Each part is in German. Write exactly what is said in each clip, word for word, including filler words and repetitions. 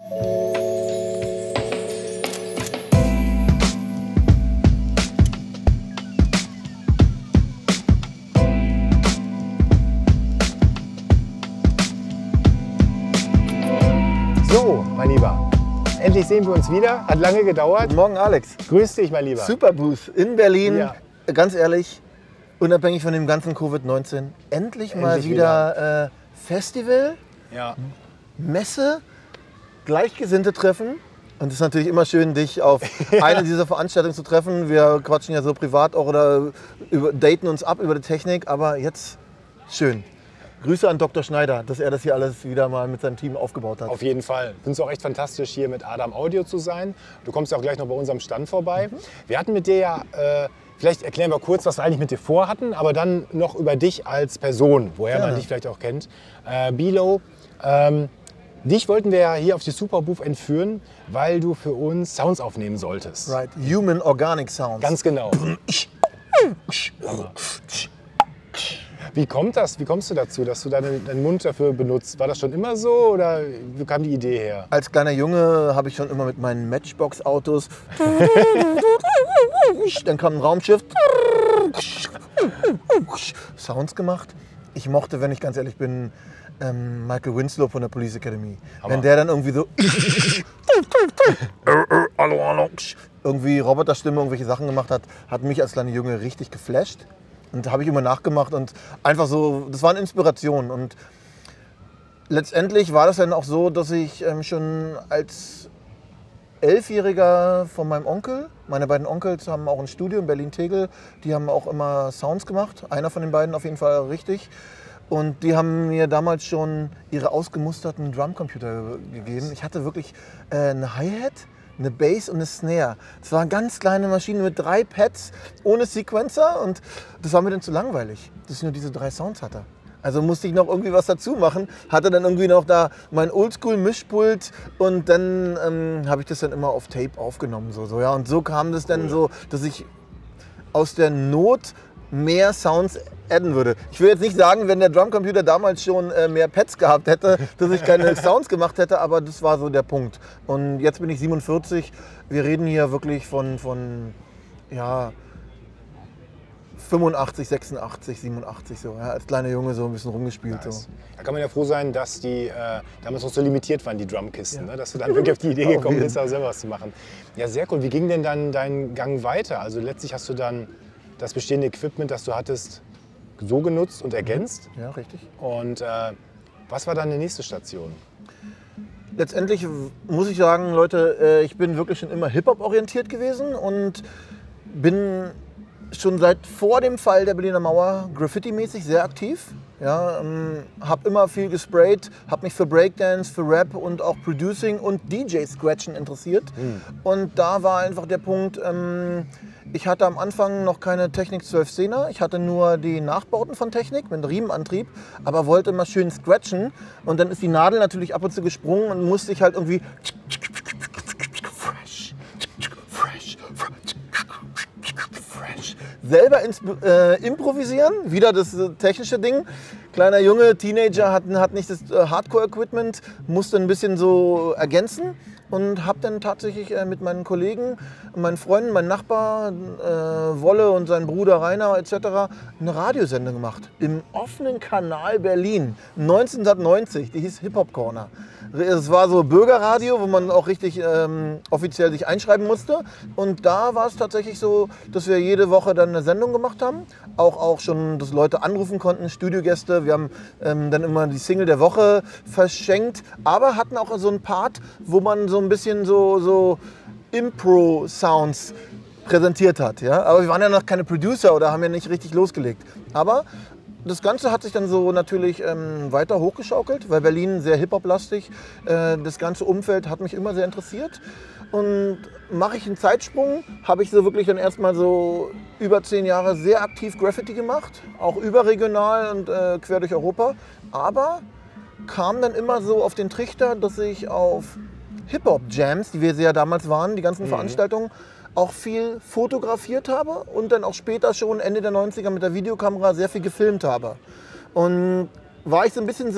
So, mein Lieber, endlich sehen wir uns wieder. Hat lange gedauert. Guten Morgen, Alex. Grüß dich, mein Lieber. Superbooth in Berlin. Ja. Ganz ehrlich, unabhängig von dem ganzen Covid neunzehn, endlich, endlich mal wieder, wieder. Äh, Festival, ja. Messe, Gleichgesinnte treffen. Und es ist natürlich immer schön, dich auf eine dieser Veranstaltungen zu treffen. Wir quatschen ja so privat auch oder über, daten uns ab über die Technik, aber jetzt schön. Grüße an Doktor Schneider, dass er das hier alles wieder mal mit seinem Team aufgebaut hat. Auf jeden Fall. Ich finde es auch echt fantastisch, hier mit Adam Audio zu sein. Du kommst ja auch gleich noch bei unserem Stand vorbei. Mhm. Wir hatten mit dir ja, äh, vielleicht erklären wir kurz, was wir eigentlich mit dir vorhatten, aber dann noch über dich als Person, woher ja. man dich vielleicht auch kennt. Äh, Bilo, ähm, dich wollten wir ja hier auf die Superbooth entführen, weil du für uns Sounds aufnehmen solltest. Right, Human Organic Sounds. Ganz genau. Wie kommt das? Wie kommst du dazu, dass du deinen, deinen Mund dafür benutzt? War das schon immer so oder wie kam die Idee her? Als kleiner Junge habe ich schon immer mit meinen Matchbox-Autos dann kam ein Raumschiff Sounds gemacht. Ich mochte, wenn ich ganz ehrlich bin, ähm, Michael Winslow von der Police Academy. Hammer. Wenn der dann irgendwie so irgendwie Roboterstimme irgendwelche Sachen gemacht hat, hat mich als kleiner Junge richtig geflasht. Und habe ich immer nachgemacht und einfach so, das waren Inspirationen. Und letztendlich war das dann auch so, dass ich ähm, schon als Elfjähriger von meinem Onkel, meine beiden Onkels haben auch ein Studio in Berlin-Tegel, die haben auch immer Sounds gemacht, einer von den beiden auf jeden Fall richtig. Und die haben mir damals schon ihre ausgemusterten Drumcomputer gegeben. Ich hatte wirklich äh, eine Hi-Hat, eine Bass und eine Snare. Das war eine ganz kleine Maschine mit drei Pads ohne Sequencer und das war mir dann zu langweilig, dass ich nur diese drei Sounds hatte. Also musste ich noch irgendwie was dazu machen, hatte dann irgendwie noch da mein Oldschool-Mischpult und dann ähm, habe ich das dann immer auf Tape aufgenommen. So, so, ja. Und so kam das dann so, dass ich aus der Not mehr Sounds adden würde. Ich will jetzt nicht sagen, wenn der Drumcomputer damals schon äh, mehr Pads gehabt hätte, dass ich keine Sounds gemacht hätte, aber das war so der Punkt. Und jetzt bin ich siebenundvierzig. Wir reden hier wirklich von, von ja, fünfundachtzig, sechsundachtzig, siebenundachtzig so. Ja, als kleiner Junge so ein bisschen rumgespielt. Nice. So. Da kann man ja froh sein, dass die äh, damals noch so limitiert waren, die Drumkisten. Ja. Ne? Dass du dann wirklich auf die Idee gekommen bist, auch selber was zu machen. Ja, sehr cool. Wie ging denn dann dein Gang weiter? Also letztlich hast du dann das bestehende Equipment, das du hattest, so genutzt und ergänzt. Ja, richtig. Und äh, was war dann die nächste Station? Letztendlich muss ich sagen, Leute, ich bin wirklich schon immer Hip-Hop orientiert gewesen und bin schon seit vor dem Fall der Berliner Mauer Graffiti-mäßig sehr aktiv. Ja, ähm, habe immer viel gesprayt, habe mich für Breakdance, für Rap und auch Producing und D J-Scratchen interessiert. Mhm. Und da war einfach der Punkt, ähm, ich hatte am Anfang noch keine Technik zwölf Zehner, ich hatte nur die Nachbauten von Technik mit Riemenantrieb, aber wollte immer schön scratchen und dann ist die Nadel natürlich ab und zu gesprungen und musste ich halt irgendwie fresh, fresh, fresh, selber ins, äh, improvisieren, wieder das äh, technische Ding. Kleiner Junge, Teenager, hat, hat nicht das äh, Hardcore-Equipment, musste ein bisschen so ergänzen. Und habe dann tatsächlich äh, mit meinen Kollegen, meinen Freunden, meinem Nachbar, äh, Wolle und seinem Bruder Rainer et cetera eine Radiosendung gemacht. Im offenen Kanal Berlin, neunzehnhundertneunzig, die hieß Hip-Hop Corner. Es war so Bürgerradio, wo man auch richtig ähm, offiziell sich einschreiben musste. Und da war es tatsächlich so, dass wir jede Woche dann eine Sendung gemacht haben. Auch, auch schon, dass Leute anrufen konnten, Studiogäste. Wir haben ähm, dann immer die Single der Woche verschenkt. Aber hatten auch so einen Part, wo man so ein bisschen so, so Impro-Sounds präsentiert hat. Ja? Aber wir waren ja noch keine Producer oder haben ja nicht richtig losgelegt. Aber das Ganze hat sich dann so natürlich ähm, weiter hochgeschaukelt, weil Berlin sehr Hip-Hop-lastig. Äh, das ganze Umfeld hat mich immer sehr interessiert. Und mache ich einen Zeitsprung, habe ich so wirklich dann erstmal so über zehn Jahre sehr aktiv Graffiti gemacht, auch überregional und äh, quer durch Europa. Aber kam dann immer so auf den Trichter, dass ich auf Hip-Hop-Jams, die wir ja damals waren, die ganzen mhm. Veranstaltungen, auch viel fotografiert habe und dann auch später schon Ende der neunziger mit der Videokamera sehr viel gefilmt habe. Und war ich so ein bisschen so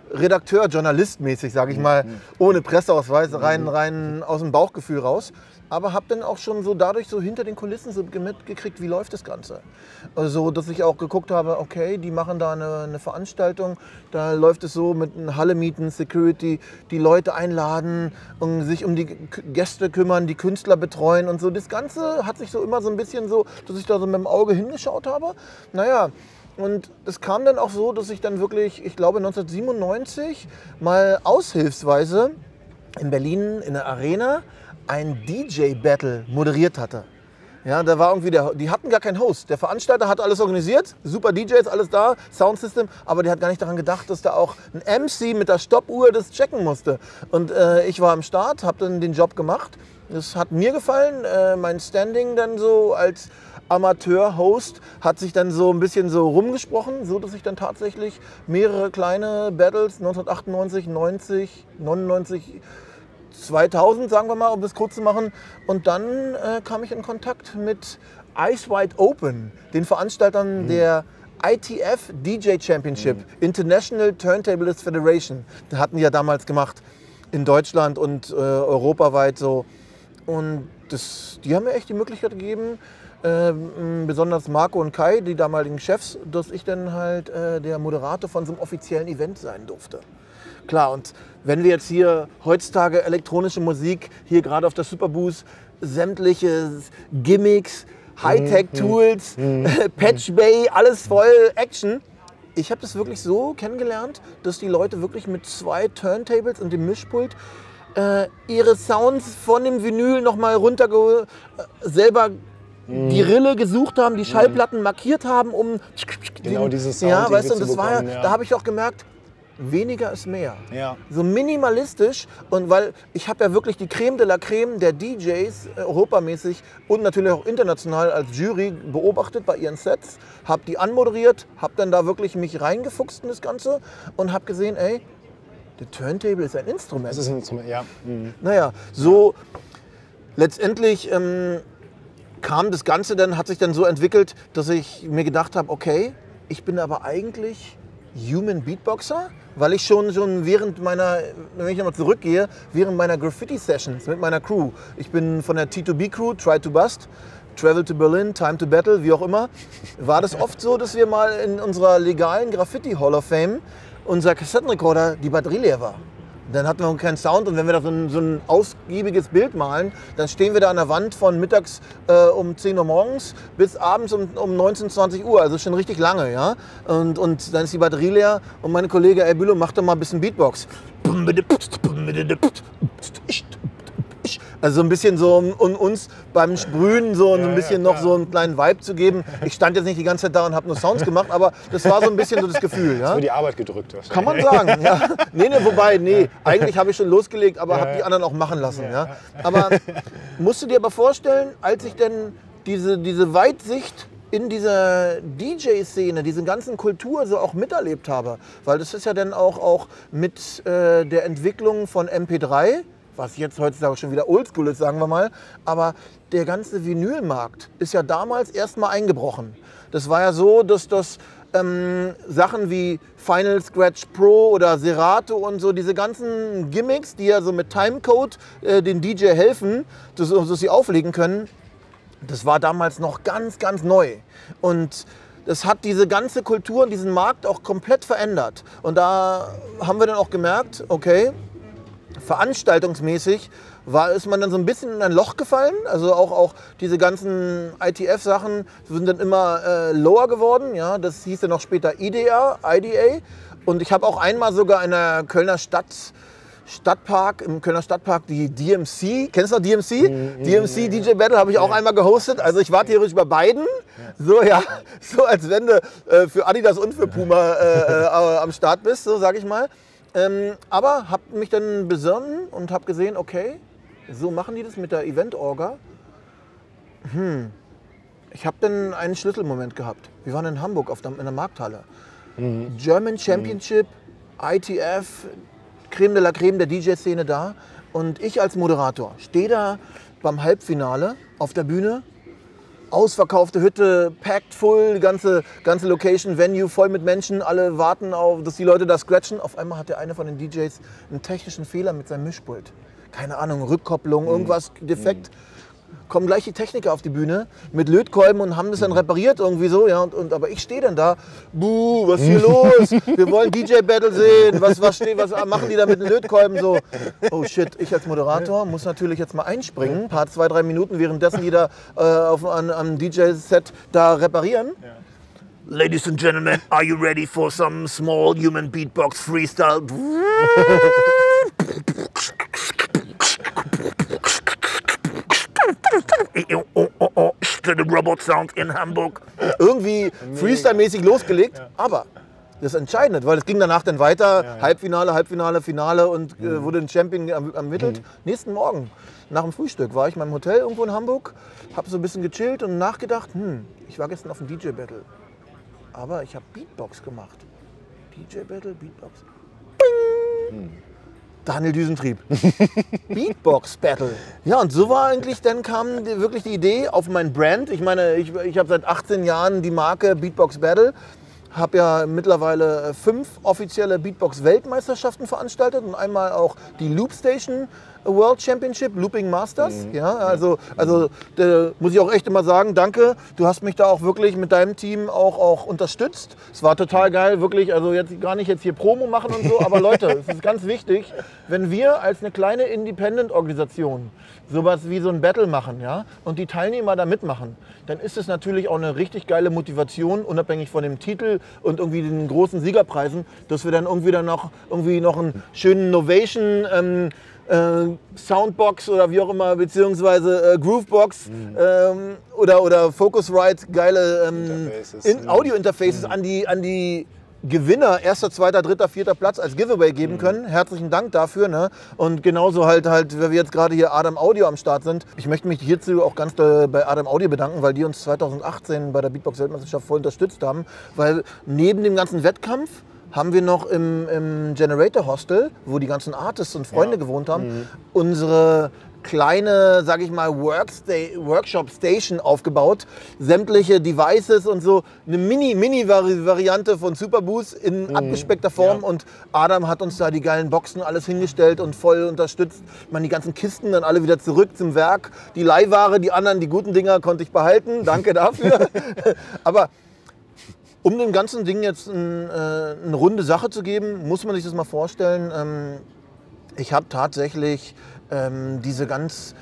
Redakteur, Journalist mäßig, sage ich mal, ohne Presseausweis, rein, rein aus dem Bauchgefühl raus. Aber habe dann auch schon so dadurch so hinter den Kulissen so mitgekriegt, wie läuft das Ganze. Also, dass ich auch geguckt habe, okay, die machen da eine, eine Veranstaltung, da läuft es so mit einer Halle mieten, Security, die Leute einladen und sich um die Gäste kümmern, die Künstler betreuen und so. Das Ganze hat sich so immer so ein bisschen so, dass ich da so mit dem Auge hingeschaut habe. Naja, und es kam dann auch so, dass ich dann wirklich, ich glaube neunzehnhundertsiebenundneunzig, mal aushilfsweise in Berlin in der Arena ein D J-Battle moderiert hatte. Ja, da war irgendwie der, die hatten gar keinen Host. Der Veranstalter hat alles organisiert, super D Js, alles da, Soundsystem, aber der hat gar nicht daran gedacht, dass da auch ein M C mit der Stoppuhr das checken musste. Und äh, ich war am Start, habe dann den Job gemacht. Das hat mir gefallen. Äh, mein Standing dann so als Amateur-Host hat sich dann so ein bisschen so rumgesprochen, so dass ich dann tatsächlich mehrere kleine Battles neunzehnhundertachtundneunzig, neunzig, neunundneunzig, zweitausend, sagen wir mal, um das kurz zu machen. Und dann äh, kam ich in Kontakt mit Eyes Wide Open, den Veranstaltern mhm. der I T F D J Championship, mhm. International Turntablist Federation. Die hatten die ja damals gemacht in Deutschland und äh, europaweit so. Und das, die haben mir echt die Möglichkeit gegeben, äh, besonders Marco und Kai, die damaligen Chefs, dass ich dann halt äh, der Moderator von so einem offiziellen Event sein durfte. Klar, und wenn wir jetzt hier heutzutage elektronische Musik, hier gerade auf der Superboost, sämtliche Gimmicks, Hightech-Tools, mhm. Patch Bay, alles voll Action. Ich habe das wirklich so kennengelernt, dass die Leute wirklich mit zwei Turntables und dem Mischpult äh, ihre Sounds von dem Vinyl nochmal runter äh, selber mhm. die Rille gesucht haben, die Schallplatten mhm. markiert haben, um genau diesen Sound, ja, weißt du, und das war ja, ja. da habe ich auch gemerkt, weniger ist mehr. Ja. So minimalistisch, und weil ich habe ja wirklich die Creme de la Creme der D Js äh, europamäßig und natürlich auch international als Jury beobachtet bei ihren Sets, habe die anmoderiert, habe dann da wirklich mich reingefuchst in das Ganze und habe gesehen, ey, der Turntable ist ein Instrument. Das ist ein Instrument, ja. Mhm. Naja, so letztendlich ähm, kam das Ganze dann, hat sich dann so entwickelt, dass ich mir gedacht habe, okay, ich bin aber eigentlich Human Beatboxer, weil ich schon, schon während meiner, wenn ich nochmal zurückgehe, während meiner Graffiti-Sessions mit meiner Crew, ich bin von der T zwei B Crew, Try to Bust, Travel to Berlin, Time to Battle, wie auch immer, war das oft so, dass wir mal in unserer legalen Graffiti Hall of Fame unser Kassettenrekorder die Batterie leer war. Dann hatten wir keinen Sound, und wenn wir da so ein, so ein ausgiebiges Bild malen, dann stehen wir da an der Wand von mittags äh, um zehn Uhr morgens bis abends um, um neunzehn, zwanzig Uhr, also schon richtig lange. Ja? Und, und dann ist die Batterie leer und meine Kollege, ey Bülow, mach doch mal ein bisschen Beatbox. Also so ein bisschen so, um, um uns beim Sprühen so ja, ein bisschen ja, noch so einen kleinen Vibe zu geben. Ich stand jetzt nicht die ganze Zeit da und habe nur Sounds gemacht, aber das war so ein bisschen so das Gefühl. Ja? Das wird die Arbeit gedrückt. Kann man sagen, ja. Nee, nee, wobei, nee, eigentlich habe ich schon losgelegt, aber ja, habe die anderen auch machen lassen. Ja. Ja. Aber musst du dir aber vorstellen, als ich denn diese, diese Weitsicht in dieser D J-Szene, diese ganzen Kultur so auch miterlebt habe, weil das ist ja dann auch, auch mit äh, der Entwicklung von M P drei, was jetzt heutzutage schon wieder oldschool ist, sagen wir mal, aber der ganze Vinylmarkt ist ja damals erstmal eingebrochen. Das war ja so, dass das ähm, Sachen wie Final Scratch Pro oder Serato und so, diese ganzen Gimmicks, die ja so mit Timecode äh, den D J helfen, dass, dass sie auflegen können, das war damals noch ganz, ganz neu. Und das hat diese ganze Kultur und diesen Markt auch komplett verändert. Und da haben wir dann auch gemerkt, okay, veranstaltungsmäßig war, ist man dann so ein bisschen in ein Loch gefallen. Also auch, auch diese ganzen I T F-Sachen sind dann immer äh, lower geworden. Ja? Das hieß dann noch später I D A, I D A. Und ich habe auch einmal sogar in der Kölner Stadt, Stadtpark, im Kölner Stadtpark die D M C, kennst du noch D M C? Mm, D M C, D J Battle habe ich auch ja. einmal gehostet. Also ich war theoretisch bei beiden. Ja. So, ja, so als wenn du äh, für Adidas und für Puma äh, äh, am Start bist, so sage ich mal. Ähm, aber habe mich dann besonnen und habe gesehen, okay, so machen die das mit der Event-Orga. Hm. Ich habe dann einen Schlüsselmoment gehabt. Wir waren in Hamburg auf der, in der Markthalle. Mhm. German Championship, mhm. I T F, Creme de la Creme der D J-Szene da. Und ich als Moderator stehe da beim Halbfinale auf der Bühne. ausverkaufte Hütte, packed full, ganze, ganze Location, Venue voll mit Menschen, alle warten auf, dass die Leute da scratchen. Auf einmal hat der eine von den D Js einen technischen Fehler mit seinem Mischpult. Keine Ahnung, Rückkopplung, irgendwas defekt. Kommen gleich die Techniker auf die Bühne mit Lötkolben und haben das dann repariert irgendwie so. Ja, und, und, aber ich stehe dann da, buh, was ist hier los? Wir wollen D J-Battle sehen. Was, was, steh, was machen die da mit den Lötkolben so? Oh shit, ich als Moderator muss natürlich jetzt mal einspringen. Ein paar, zwei, drei Minuten, währenddessen die da äh, auf, an, am D J-Set da reparieren. Ja. Ladies and Gentlemen, are you ready for some small human beatbox freestyle? Robot Sound in Hamburg. Irgendwie Freestyle-mäßig losgelegt, ja. Aber das ist entscheidend, weil es ging danach dann weiter, ja, ja. Halbfinale, Halbfinale, Finale und mhm. äh, wurde ein Champion ermittelt. Mhm. Nächsten Morgen, nach dem Frühstück, war ich in meinem Hotel irgendwo in Hamburg, habe so ein bisschen gechillt und nachgedacht, hm, ich war gestern auf dem D J-Battle, aber ich habe Beatbox gemacht. D J-Battle, Beatbox. Bing! Mhm. Daniel Düsentrieb. Beatbox Battle. Ja, und so war eigentlich, dann kam die, wirklich die Idee auf mein Brand. Ich meine, ich, ich habe seit achtzehn Jahren die Marke Beatbox Battle. Habe ja mittlerweile fünf offizielle Beatbox-Weltmeisterschaften veranstaltet und einmal auch die Loop Station World Championship, Looping Masters. Mhm. Ja, also, also da muss ich auch echt immer sagen, danke. Du hast mich da auch wirklich mit deinem Team auch, auch unterstützt. Es war total geil, wirklich. Also jetzt gar nicht jetzt hier Promo machen und so, aber Leute, es ist ganz wichtig, wenn wir als eine kleine Independent-Organisation sowas wie so ein Battle machen, ja, und die Teilnehmer da mitmachen, dann ist es natürlich auch eine richtig geile Motivation, unabhängig von dem Titel und irgendwie den großen Siegerpreisen, dass wir dann irgendwie dann noch, irgendwie noch einen schönen Novation ähm, äh, Soundbox oder wie auch immer, beziehungsweise äh, Groovebox mhm. ähm, oder, oder Focusrite, geile ähm, in, Audio-Interfaces mhm. an die, an die Gewinner, erster, zweiter, dritter, vierter Platz als Giveaway geben können. Herzlichen Dank dafür. Ne? Und genauso halt, halt, weil wir jetzt gerade hier Adam Audio am Start sind. Ich möchte mich hierzu auch ganz doll bei Adam Audio bedanken, weil die uns zweitausendachtzehn bei der Beatbox-Weltmeisterschaft voll unterstützt haben. Weil neben dem ganzen Wettkampf haben wir noch im, im Generator Hostel, wo die ganzen Artists und Freunde ja. gewohnt haben, mhm. unsere kleine, sag ich mal, Workshop-Station aufgebaut. Sämtliche Devices und so. Eine Mini-Mini-Variante von Superboost in mhm. abgespeckter Form. Ja. Und Adam hat uns da die geilen Boxen alles hingestellt und voll unterstützt. Ich meine, die ganzen Kisten dann alle wieder zurück zum Werk. Die Leihware, die anderen, die guten Dinger konnte ich behalten. Danke dafür. Aber um dem ganzen Ding jetzt ein, äh, eine runde Sache zu geben, muss man sich das mal vorstellen. Ähm, ich habe tatsächlich ähm, diese ganz,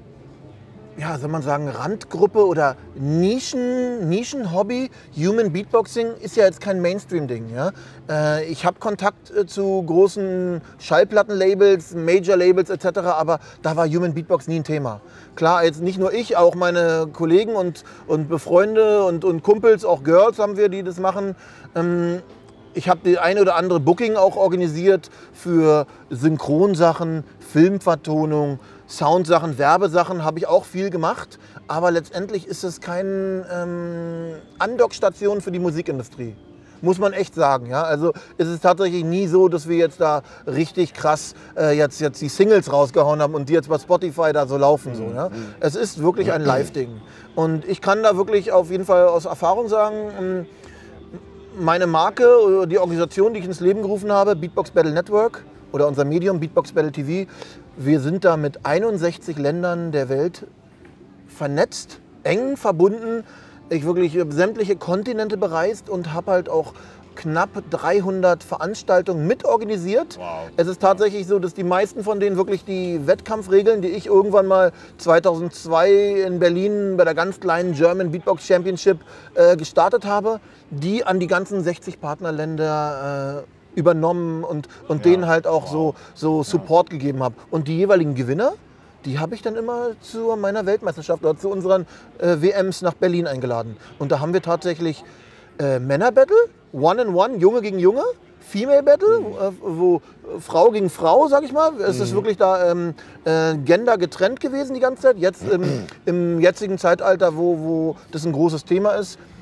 ja, soll man sagen, Randgruppe oder Nischen, Nischenhobby. Human Beatboxing ist ja jetzt kein Mainstream-Ding. Ja? Äh, ich habe Kontakt äh, zu großen Schallplattenlabels, Major-Labels et cetera, aber da war Human Beatbox nie ein Thema. Klar, jetzt nicht nur ich, auch meine Kollegen und, und Befreunde und, und Kumpels, auch Girls haben wir, die das machen. Ähm, Ich habe die eine oder andere Booking auch organisiert für Synchronsachen, Filmvertonung, Soundsachen, Werbesachen habe ich auch viel gemacht. Aber letztendlich ist es keine ähm, Andockstation für die Musikindustrie. Muss man echt sagen. Ja? Also es ist tatsächlich nie so, dass wir jetzt da richtig krass äh, jetzt, jetzt die Singles rausgehauen haben und die jetzt bei Spotify da so laufen. So, ja? Es ist wirklich ein Live-Ding. Und ich kann da wirklich auf jeden Fall aus Erfahrung sagen, meine Marke, die Organisation, die ich ins Leben gerufen habe, Beatbox Battle Network oder unser Medium Beatbox Battle T V, wir sind da mit einundsechzig Ländern der Welt vernetzt, eng verbunden. Ich wirklich sämtliche Kontinente bereist und habe halt auch knapp dreihundert Veranstaltungen mitorganisiert. Wow. Es ist tatsächlich so, dass die meisten von denen wirklich die Wettkampfregeln, die ich irgendwann mal zweitausendzwei in Berlin bei der ganz kleinen German Beatbox Championship äh, gestartet habe, die an die ganzen sechzig Partnerländer äh, übernommen und, und ja. denen halt auch wow. so, so Support ja. gegeben habe. Und die jeweiligen Gewinner, die habe ich dann immer zu meiner Weltmeisterschaft oder zu unseren äh, W Ms nach Berlin eingeladen. Und da haben wir tatsächlich äh, Männer-Battle, One-in-One, Junge gegen Junge, Female-Battle, mhm. äh, wo Frau gegen Frau, sag ich mal. Es mhm. ist wirklich da ähm, äh, Gender getrennt gewesen die ganze Zeit. Jetzt im, im jetzigen Zeitalter, wo, wo das ein großes Thema ist,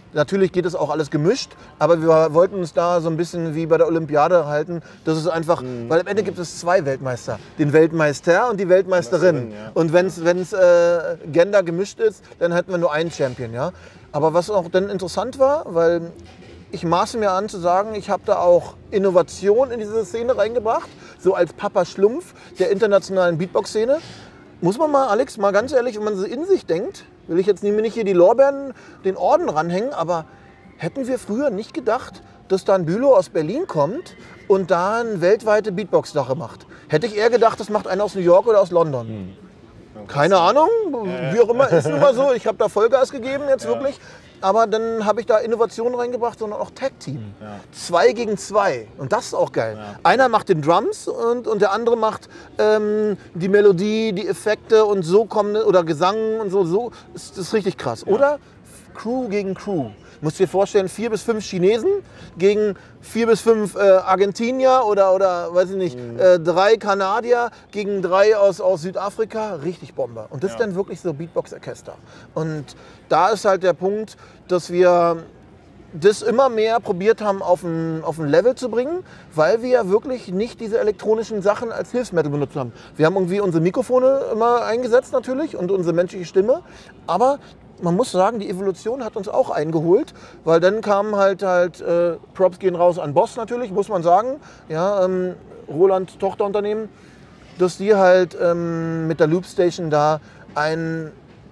Natürlich geht es auch alles gemischt, aber wir wollten uns da so ein bisschen wie bei der Olympiade halten. Das ist einfach, mhm. weil am Ende gibt es zwei Weltmeister. Den Weltmeister und die Weltmeisterin. Ja. Und wenn es äh, Gender gemischt ist, dann hätten wir nur einen Champion. Ja? Aber was auch dann interessant war, weil ich maße mir an zu sagen, ich habe da auch Innovation in diese Szene reingebracht, so als Papa Schlumpf der internationalen Beatbox-Szene. Muss man mal, Alex, mal ganz ehrlich, wenn man so in sich denkt, will ich jetzt mir nicht hier die Lorbeeren, den Orden ranhängen, aber hätten wir früher nicht gedacht, dass da ein Bülow aus Berlin kommt und da eine weltweite Beatbox-Sache macht. Hätte ich eher gedacht, das macht einer aus New York oder aus London. Hm. Keine Ahnung, wie auch immer, ist nun mal so. Ich habe da Vollgas gegeben jetzt ja. wirklich. Aber dann habe ich da Innovationen reingebracht, sondern auch Tag-Team. Ja. Zwei gegen zwei. Und das ist auch geil. Ja. Einer macht den Drums und, und der andere macht ähm, die Melodie, die Effekte und so kommen, oder Gesang und so. so. Das ist richtig krass. Ja. Oder Crew gegen Crew. Du musst dir vorstellen, vier bis fünf Chinesen gegen vier bis fünf äh, Argentinier oder, oder weiß ich nicht, mhm. äh, drei Kanadier gegen drei aus, aus Südafrika. Richtig Bombe. Und das ja. ist dann wirklich so Beatbox-Orchester. Und da ist halt der Punkt, dass wir das immer mehr probiert haben, auf ein, auf ein Level zu bringen, weil wir ja wirklich nicht diese elektronischen Sachen als Hilfsmittel benutzt haben. Wir haben irgendwie unsere Mikrofone immer eingesetzt natürlich und unsere menschliche Stimme, aber man muss sagen, die Evolution hat uns auch eingeholt, weil dann kamen halt, halt äh, Props gehen raus an Boss natürlich, muss man sagen, ja, ähm, Roland Tochterunternehmen, dass die halt ähm, mit der Loopstation da ein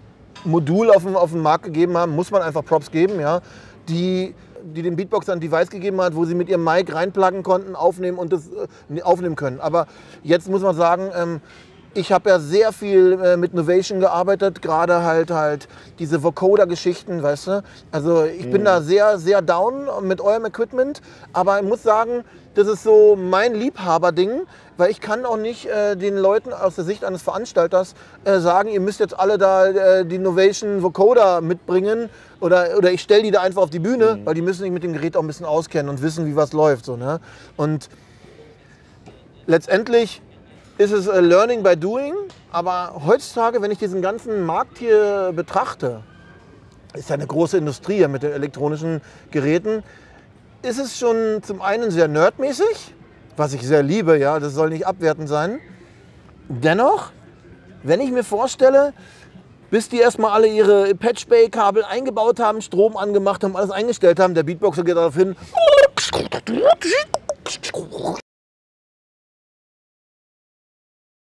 Modul auf den, auf den Markt gegeben haben, muss man einfach Props geben, ja, die, die dem Beatboxer ein Device gegeben hat, wo sie mit ihrem Mic reinpluggen konnten, aufnehmen und das äh, aufnehmen können. Aber jetzt muss man sagen, ähm, ich habe ja sehr viel äh, mit Novation gearbeitet, gerade halt halt diese Vocoder-Geschichten, weißt du. Also ich mhm. bin da sehr, sehr down mit eurem Equipment, aber ich muss sagen, das ist so mein Liebhaberding, weil ich kann auch nicht äh, den Leuten aus der Sicht eines Veranstalters äh, sagen, ihr müsst jetzt alle da äh, die Novation Vocoder mitbringen oder, oder ich stelle die da einfach auf die Bühne, mhm. weil die müssen sich mit dem Gerät auch ein bisschen auskennen und wissen, wie was läuft. So, ne? Und letztendlich ist es uh, Learning by Doing, aber heutzutage, wenn ich diesen ganzen Markt hier betrachte, ist ja eine große Industrie mit den elektronischen Geräten, ist es schon zum einen sehr nerdmäßig, was ich sehr liebe, ja, das soll nicht abwertend sein. Dennoch, wenn ich mir vorstelle, bis die erstmal alle ihre Patch-Bay-Kabel eingebaut haben, Strom angemacht haben, alles eingestellt haben, der Beatboxer geht darauf hin,